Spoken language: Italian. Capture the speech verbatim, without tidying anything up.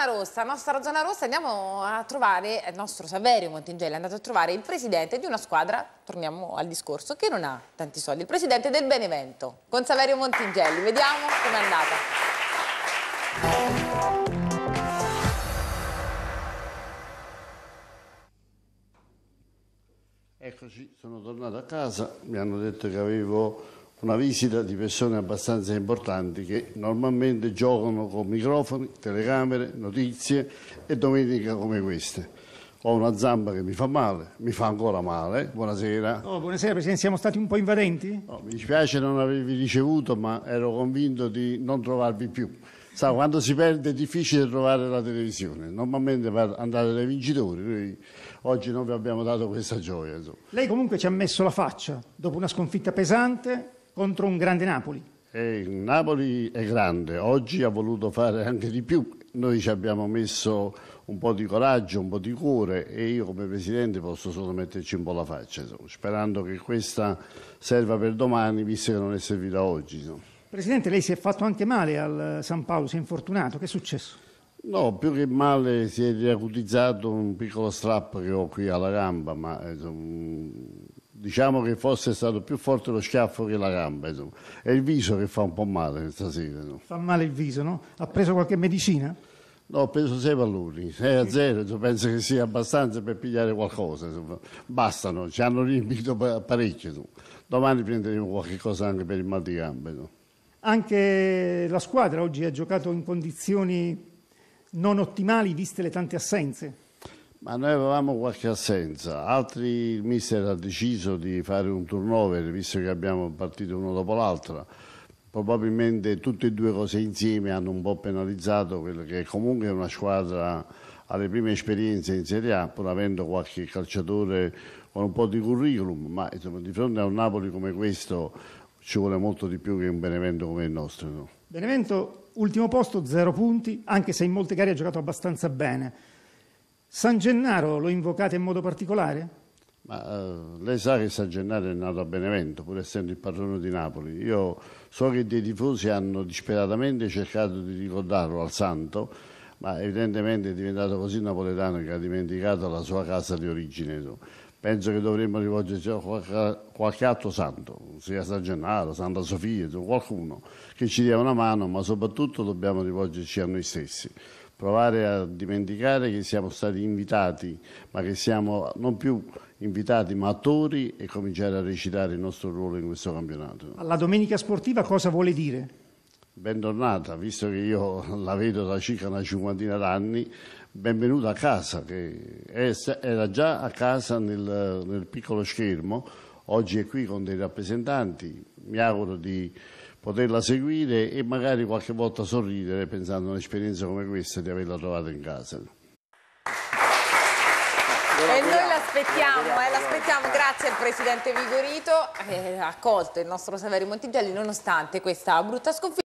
zona rossa, nostra zona rossa, andiamo a trovare il nostro Saverio Montigelli, è andato a trovare il presidente di una squadra, torniamo al discorso, che non ha tanti soldi, il presidente del Benevento, con Saverio Montigelli. Vediamo com'è andata. Eccoci, sono tornato a casa, mi hanno detto che avevo una visita di persone abbastanza importanti che normalmente giocano con microfoni, telecamere, notizie e domenica come queste. Ho una zamba che mi fa male, mi fa ancora male. Buonasera. Oh, buonasera Presidente, siamo stati un po' invadenti? No, mi dispiace non avervi ricevuto, ma ero convinto di non trovarvi più. Sa, quando si perde è difficile trovare la televisione, normalmente per andare dai vincitori, noi oggi non vi abbiamo dato questa gioia. Insomma. Lei comunque ci ha messo la faccia, dopo una sconfitta pesante contro un grande Napoli. E il Napoli è grande, oggi ha voluto fare anche di più, noi ci abbiamo messo un po' di coraggio, un po' di cuore e io come Presidente posso solo metterci un po' la faccia, insomma, sperando che questa serva per domani, visto che non è servita oggi. Insomma. Presidente, lei si è fatto anche male al San Paolo, si è infortunato, che è successo? No, più che male si è riacutizzato un piccolo strappo che ho qui alla gamba, ma insomma, diciamo che forse è stato più forte lo schiaffo che la gamba, insomma. È il viso che fa un po' male stasera. No? Fa male il viso, no? Ha preso qualche medicina? No, ho preso sei palloni, sei a zero, insomma, penso che sia abbastanza per pigliare qualcosa, insomma. Bastano, ci hanno riempito parecchio. Insomma. Domani prenderemo qualche cosa anche per il mal di gambe. No? Anche la squadra oggi ha giocato in condizioni non ottimali, viste le tante assenze. Ma noi avevamo qualche assenza, altri il mister ha deciso di fare un turnover, visto che abbiamo partito uno dopo l'altra. Probabilmente tutte e due cose insieme hanno un po' penalizzato quello che comunque è una squadra alle prime esperienze in Serie A, pur avendo qualche calciatore con un po' di curriculum, ma insomma, di fronte a un Napoli come questo ci vuole molto di più che un Benevento come il nostro. No? Benevento, ultimo posto, zero punti, anche se in molte gare ha giocato abbastanza bene. San Gennaro lo invocate in modo particolare? Ma, uh, lei sa che San Gennaro è nato a Benevento, pur essendo il patrono di Napoli. Io so che dei tifosi hanno disperatamente cercato di ricordarlo al santo, ma evidentemente è diventato così napoletano che ha dimenticato la sua casa di origine. No? Penso che dovremmo rivolgerci a qualche, qualche altro santo, sia San Gennaro, Santa Sofia, qualcuno che ci dia una mano, ma soprattutto dobbiamo rivolgerci a noi stessi. Provare a dimenticare che siamo stati invitati, ma che siamo non più invitati ma attori e cominciare a recitare il nostro ruolo in questo campionato. Alla domenica sportiva cosa vuole dire? Bentornata, visto che io la vedo da circa una cinquantina d'anni, benvenuta a casa, che era già a casa nel, nel piccolo schermo, oggi è qui con dei rappresentanti, mi auguro di poterla seguire e magari qualche volta sorridere pensando a un'esperienza come questa di averla trovata in casa. E noi l'aspettiamo, eh, l'aspettiamo, grazie al Presidente Vigorito, che ha accolto il nostro Saverio Montigelli nonostante questa brutta sconfitta.